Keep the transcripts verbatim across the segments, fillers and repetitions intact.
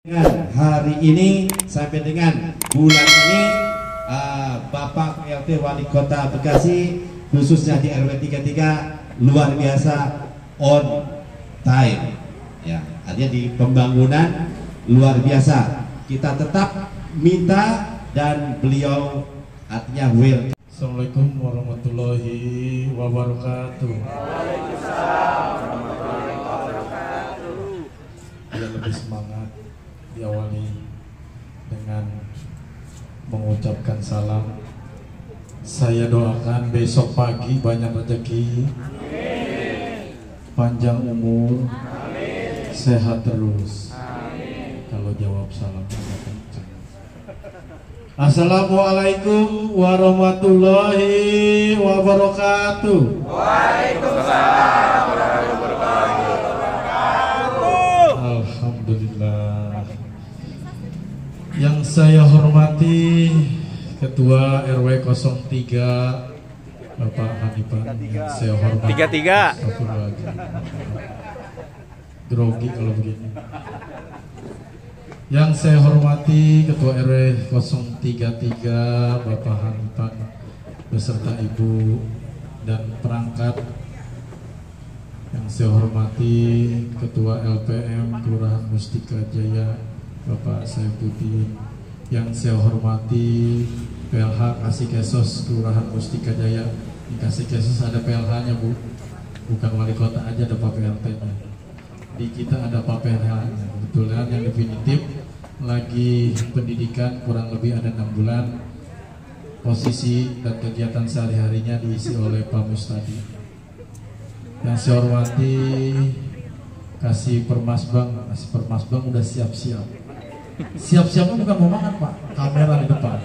Dengan hari ini sampai dengan bulan ini uh, Bapak P L T Wali Kota Bekasi khususnya di R W tiga puluh tiga luar biasa on time ya, artinya di pembangunan luar biasa. Kita tetap minta dan beliau artinya will. Assalamualaikum warahmatullahi wabarakatuh. Waalaikumsalam warahmatullahi wabarakatuh. Biar lebih semangat, diawali dengan mengucapkan salam. Saya doakan besok pagi banyak rezeki, panjang umur, amin. Sehat terus. Amin. Kalau jawab salam kencang. Assalamualaikum warahmatullahi wabarakatuh. Waalaikumsalam warahmatullahi wabarakatuh. Alhamdulillah. Yang saya hormati Ketua R W nol tiga Bapak Hanifan, yang saya hormati tiga tiga. Grogi kalau begini. Yang saya hormati Ketua R W nol tiga tiga Bapak Hanifan beserta Ibu dan perangkat. Yang saya hormati Ketua L P M Kelurahan Mustika Jaya Bapak Saifuddin. Yang saya hormati P L H Kasikesos Kelurahan Mustika Jaya. Di Kasikesos ada P L H-nya Bu, bukan wali kota aja, ada Pak P L T-nya. Di kita ada Pak P L H-nya. Kebetulan yang definitif lagi pendidikan kurang lebih ada enam bulan. Posisi dan kegiatan sehari-harinya diisi oleh Pak Mustadi. Yang saya hormati Kasih Permasbang, Kasih Permasbang udah siap-siap. Siap-siapnya bukan mau makan Pak, kamera di depan.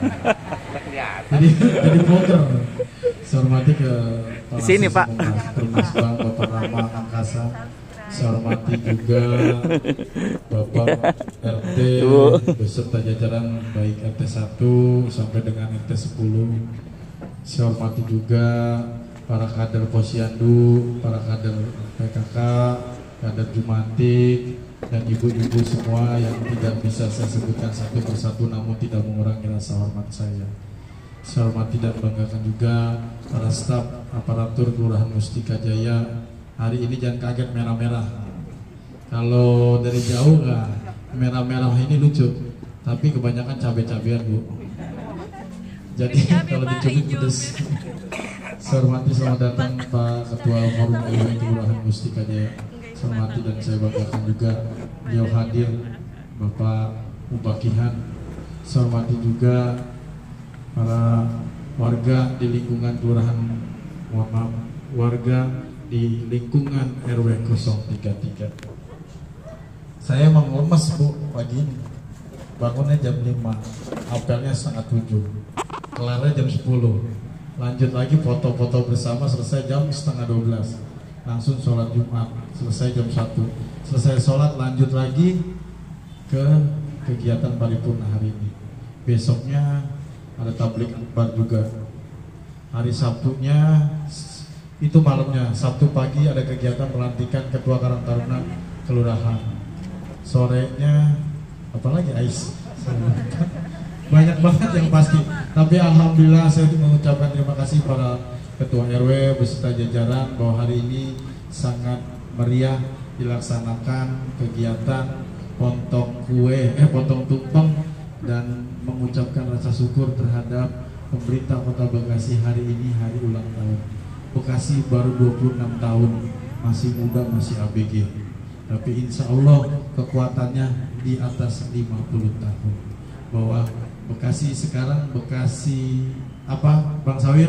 Jadi jadi poker. Saya hormati ke Pak sini Pak Permasbang Bapak Rama Angkasa. Saya hormati juga Bapak R T beserta jajaran baik R T satu sampai dengan R T sepuluh. Saya hormati juga para kader Posyandu, para kader P K K, kader Jumantik, dan ibu-ibu semua yang tidak bisa saya sebutkan satu persatu namun tidak mengurangi rasa hormat saya. Saya hormati dan banggakan juga para staf aparatur Kelurahan Mustika Jaya. Hari ini jangan kaget merah-merah. Kalau dari jauh nggak merah-merah ini lucu, tapi kebanyakan cabai-cabean Bu. Jadi kalau dicubit pedes. Saya hormati, selamat datang Pak Ketua Forum R W Kelurahan Mustika Jaya. Saya hormati dan saya banggakan juga beliau hadir Bapak Mubakihan. Saya hormati juga para warga di lingkungan Kelurahan, mohon maaf, warga di lingkungan R W nol tiga tiga. Saya emang lemes Bu pagi ini. Bangunnya jam lima, apelnya setengah tujuh, kelarnya jam sepuluh. Lanjut lagi foto-foto bersama, selesai jam setengah dua belas. Langsung sholat Jumat, selesai jam satu. Selesai sholat lanjut lagi ke kegiatan paripurna hari ini. Besoknya ada tablik akbar juga. Hari Sabtunya itu malamnya, Sabtu pagi ada kegiatan pelantikan Ketua Karang Taruna Kelurahan. Sorenya apalagi Ais. Banyak banget yang pasti. Tapi alhamdulillah saya mengucapkan terima kasih para Ketua R W beserta jajaran bahwa hari ini sangat meriah dilaksanakan kegiatan potong kue, eh potong tumpeng dan mengucapkan rasa syukur terhadap pemerintah Kota Bekasi hari ini hari ulang tahun. Bekasi baru dua puluh enam tahun, masih muda, masih A B G. Tapi insya Allah kekuatannya di atas lima puluh tahun. Bahwa Bekasi sekarang Bekasi apa Bang Sawir?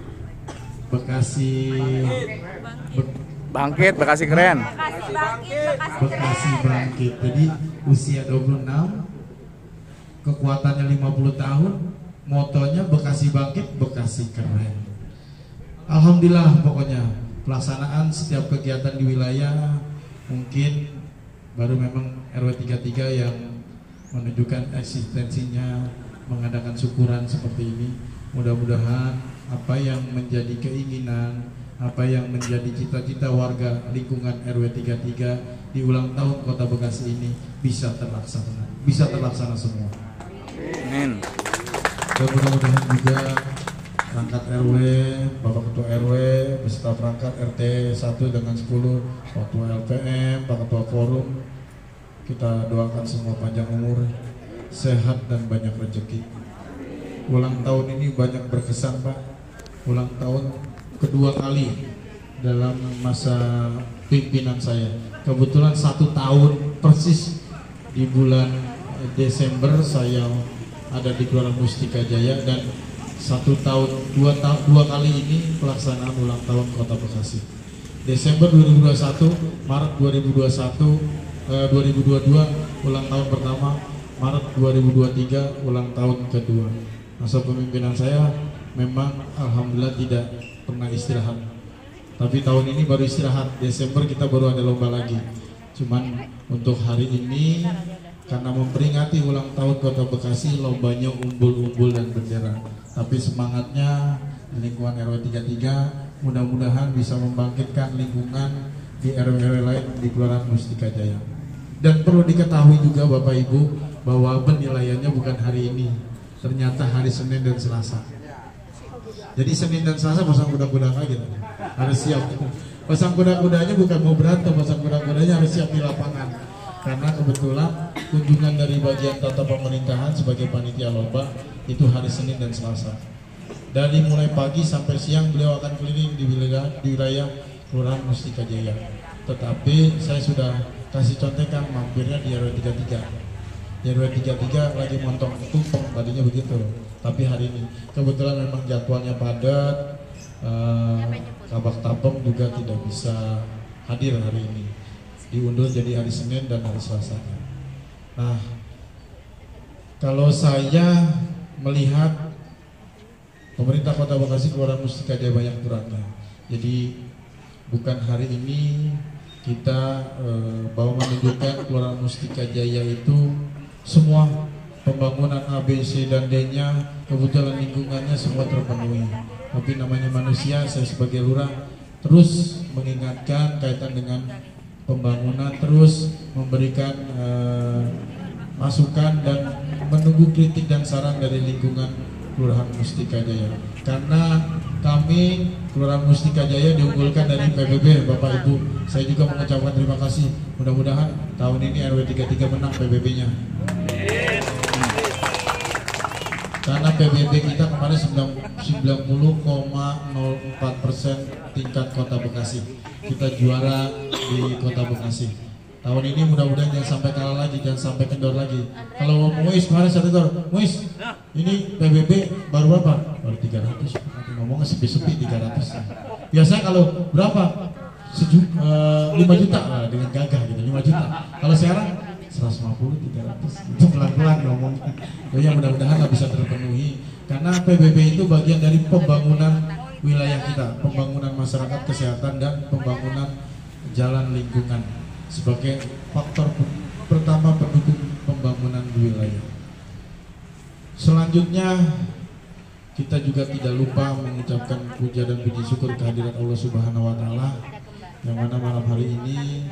Bekasi Be bangkit, Bekasi keren. Bekasi bangkit, Bekasi bangkit. Jadi usia dua puluh enam, kekuatannya lima puluh tahun, motonya Bekasi bangkit, Bekasi keren. Alhamdulillah pokoknya pelaksanaan setiap kegiatan di wilayah mungkin baru memang R W tiga puluh tiga yang menunjukkan eksistensinya, mengadakan syukuran seperti ini. Mudah-mudahan apa yang menjadi keinginan, apa yang menjadi cita-cita warga lingkungan R W tiga puluh tiga di ulang tahun Kota Bekasi ini bisa terlaksana, bisa terlaksana semua. Amin. Dan mudah-mudahan juga perangkat R W, Bapak Ketua R W, beserta perangkat R T satu dengan sepuluh, Pak Ketua L P M, Pak Ketua Forum, kita doakan semua panjang umur, sehat dan banyak rezeki. Ulang tahun ini banyak berkesan, Pak. Ulang tahun kedua kali dalam masa pimpinan saya. Kebetulan satu tahun persis di bulan Desember saya ada di Kelurahan Mustika Jaya, dan satu tahun dua tahun dua kali ini pelaksanaan ulang tahun Kota Bekasi. Desember dua ribu dua puluh satu, Maret dua ribu dua puluh satu, eh, dua ribu dua puluh dua ulang tahun pertama, Maret dua ribu dua puluh tiga ulang tahun kedua. Masa pemimpinan saya memang alhamdulillah tidak pernah istirahat. Tapi tahun ini baru istirahat. Desember kita baru ada lomba lagi. Cuman untuk hari ini karena memperingati ulang tahun Kota Bekasi, lombanya umbul-umbul dan bendera. Tapi semangatnya di lingkungan R W tiga puluh tiga mudah-mudahan bisa membangkitkan lingkungan di R W R W lain di Kelurahan Mustika Jaya. Dan perlu diketahui juga Bapak Ibu bahwa penilaiannya bukan hari ini, ternyata hari Senin dan Selasa. Jadi Senin dan Selasa pasang kuda-kuda lagi, harus siap. Pasang kuda-kudanya bukan mau berantem, pasang kuda-kudanya harus siap di lapangan. Karena kebetulan kunjungan dari bagian tata pemerintahan sebagai panitia lomba itu hari Senin dan Selasa. Dari mulai pagi sampai siang beliau akan keliling di wilayah di wilayah Kelurahan Mustika Jaya. Tetapi saya sudah kasih contekan mampirnya di R W tiga puluh tiga. Di R W tiga puluh tiga lagi montong tumpeng, tadinya begitu. Tapi hari ini kebetulan memang jadwalnya padat, uh, Kabak Tapem juga tidak bisa hadir hari ini, diundur jadi hari Senin dan hari Selasa. Nah, kalau saya melihat pemerintah Kota Bekasi Kelurahan Mustika Jaya banyak aturannya. Jadi bukan hari ini kita uh, bahwa menunjukkan Kelurahan Mustika Jaya itu semua pembangunan A, B, C, dan D-nya, kebetulan lingkungannya semua terpenuhi. Tapi namanya manusia, saya sebagai lurah terus mengingatkan kaitan dengan pembangunan, terus memberikan uh, masukan dan menunggu kritik dan saran dari lingkungan Kelurahan Mustika Jaya. Karena kami Kelurahan Mustika Jaya diunggulkan dari P B B, Bapak Ibu. Saya juga mengucapkan terima kasih. Mudah-mudahan tahun ini R W tiga puluh tiga menang P B B-nya. Karena P B B kita kemarin sembilan puluh koma nol empat persen tingkat Kota Bekasi. Kita juara di Kota Bekasi. Tahun ini mudah-mudahan jangan sampai kalah lagi, jangan sampai kendor lagi. Kalau Muis kemarin satu kendor, Muis, ini P B B baru berapa? Baru tiga ratus. Ngomongnya sepi-sepi tiga ratus. Biasanya kalau berapa? Seju, uh, lima juta lah dengan gagah gitu, lima juta. Kalau sekarang seratus lima puluh, tiga ratus. Itu pelan-pelan ngomongnya. Ya mudah-mudahan bisa terpenuhi. Karena P B B itu bagian dari pembangunan wilayah kita, pembangunan masyarakat, kesehatan, dan pembangunan jalan lingkungan sebagai faktor pertama pendukung pembangunan wilayah. Selanjutnya kita juga tidak lupa mengucapkan puja dan puji syukur kehadirat Allah Subhanahu wa taala yang mana malam hari ini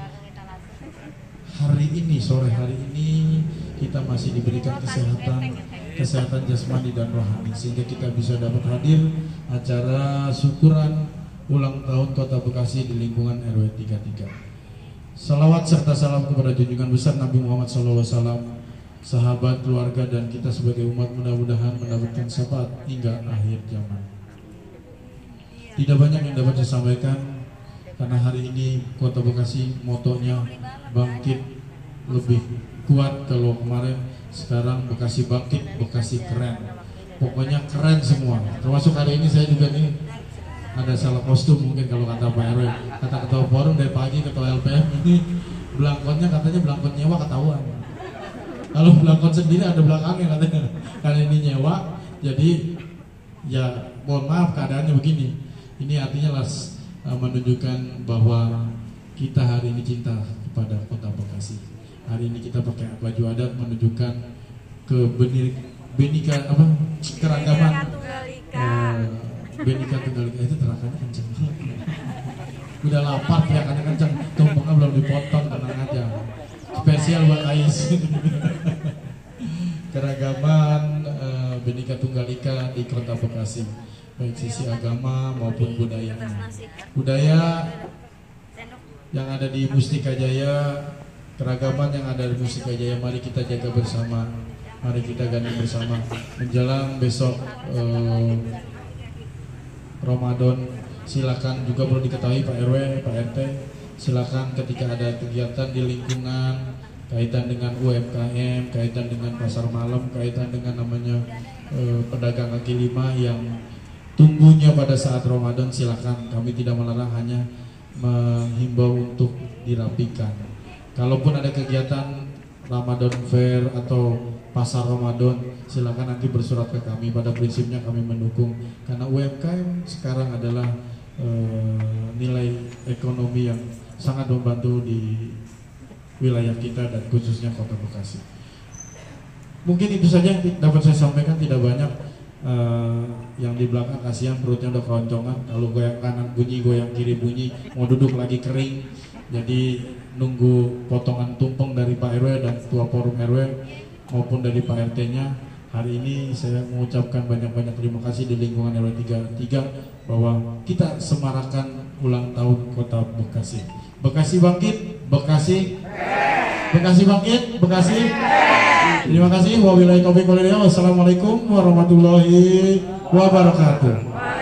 hari ini sore hari ini kita masih diberikan kesehatan kesehatan jasmani dan rohani sehingga kita bisa dapat hadir acara syukuran ulang tahun Kota Bekasi di lingkungan R W tiga puluh tiga. Salawat serta salam kepada junjungan besar Nabi Muhammad shallallahu alaihi wasallam, sahabat, keluarga, dan kita sebagai umat mudah-mudahan mendapatkan syafaat hingga akhir zaman. Tidak banyak yang dapat saya sampaikan karena hari ini Kota Bekasi motonya bangkit lebih kuat. Kalau kemarin, sekarang Bekasi bangkit, Bekasi keren. Pokoknya keren semua. Termasuk hari ini saya juga nih ada salah kostum mungkin kalau kata Pak R W, kata ketua forum dari pagi, ketua L P M ini belangkotnya katanya belangkot nyewa ketahuan. Kalau belangkot sendiri ada belakangnya katanya. Karena ini nyewa, jadi ya mohon maaf keadaannya begini. Ini artinya las menunjukkan bahwa kita hari ini cinta kepada Kota Bekasi. Hari ini kita pakai baju adat menunjukkan kebenik, benika apa keragaman. Eh, Bhinneka Tunggal Ika itu terakannya kenceng banget. Udah lapar ya karena kenceng, tumpengnya belum dipotong, tenang aja. Spesial buat Ais. Keragaman uh, Bhinneka Tunggal Ika di Kota Bekasi, baik sisi agama maupun budayanya. Budaya yang ada di Mustika Jaya, keragaman yang ada di Mustika Jaya, mari kita jaga bersama, mari kita gandeng bersama menjelang besok uh, Ramadan. Silakan juga perlu diketahui Pak R W, Pak R T, silakan ketika ada kegiatan di lingkungan kaitan dengan U M K M, kaitan dengan pasar malam, kaitan dengan namanya uh, pedagang kaki lima yang tumbuhnya pada saat Ramadan, silakan, kami tidak melarang, hanya menghimbau untuk dirapikan. Kalaupun ada kegiatan Ramadan Fair atau pasar Ramadan, silakan nanti bersurat ke kami. Pada prinsipnya kami mendukung, karena U M K M sekarang adalah e, nilai ekonomi yang sangat membantu di wilayah kita dan khususnya Kota Bekasi. Mungkin itu saja yang dapat saya sampaikan, tidak banyak. Uh, yang di belakang kasihan perutnya udah keroncongan, kalau goyang kanan bunyi, goyang kiri bunyi, mau duduk lagi kering, jadi nunggu potongan tumpeng dari Pak R W dan Ketua Forum R W maupun dari Pak R T-nya. Hari ini saya mengucapkan banyak-banyak terima kasih di lingkungan R W tiga puluh tiga bahwa kita semarakan ulang tahun Kota Bekasi. Bekasi bangkit, Bekasi, Bekasi bangkit, Bekasi. Terima kasih. Wabillahi taufiq wal hidayah. Wassalamualaikum warahmatullahi wabarakatuh.